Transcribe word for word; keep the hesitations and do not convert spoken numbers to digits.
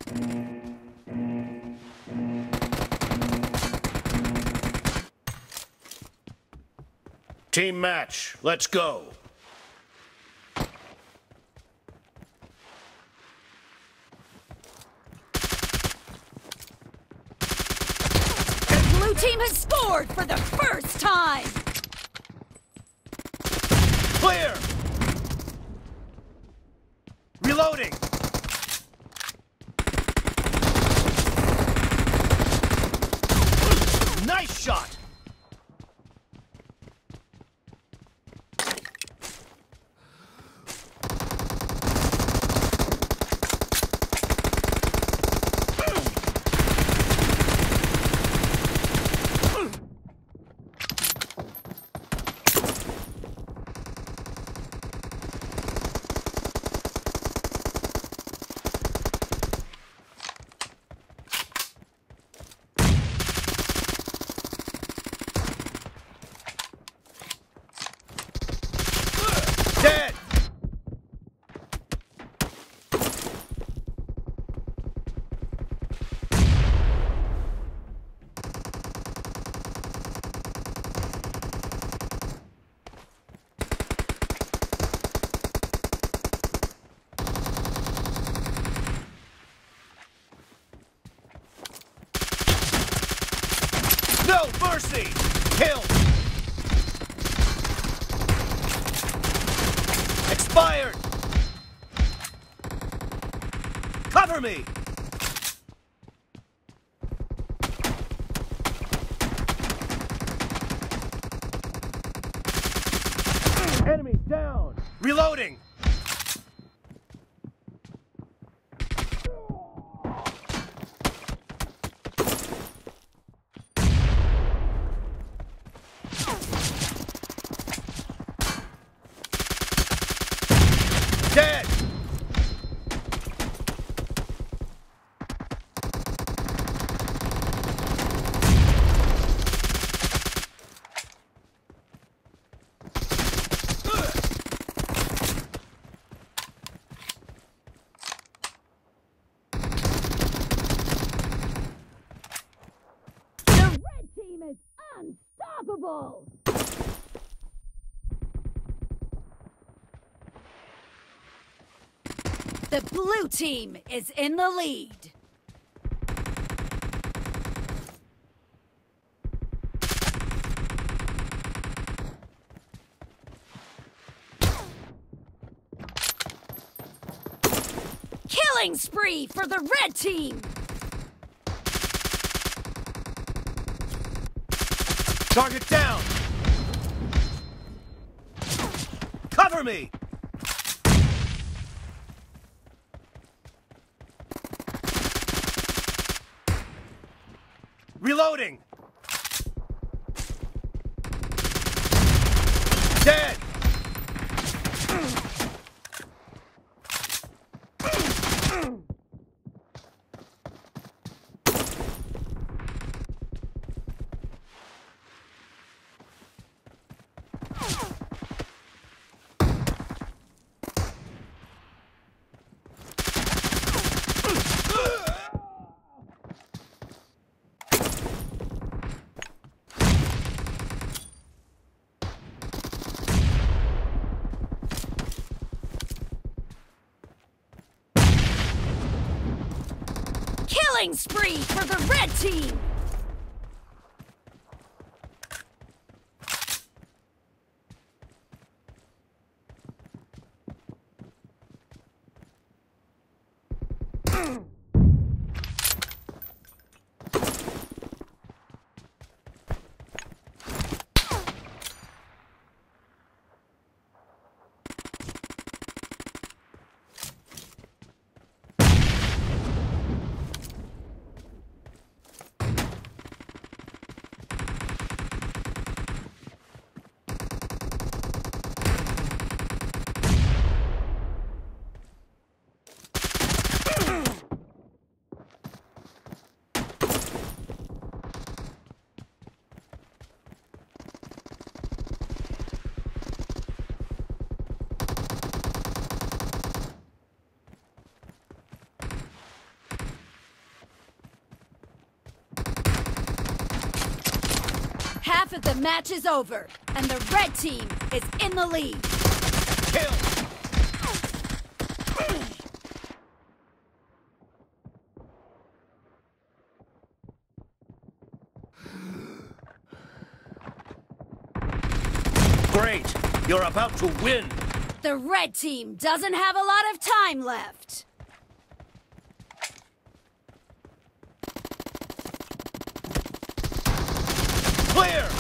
Team match, let's go. The blue team has scored for the first time! Clear! Reloading! Nice shot! Dead! No mercy! Kill! Expired! Cover me! Enemy down! Reloading! Dead! The red team is unstoppable! The blue team is in the lead. Killing spree for the red team. Target down! Cover me! Reloading! Dead! Killing spree for the red team! Half of the match is over, and the red team is in the lead. Kill! Great! You're about to win! The red team doesn't have a lot of time left. Clear!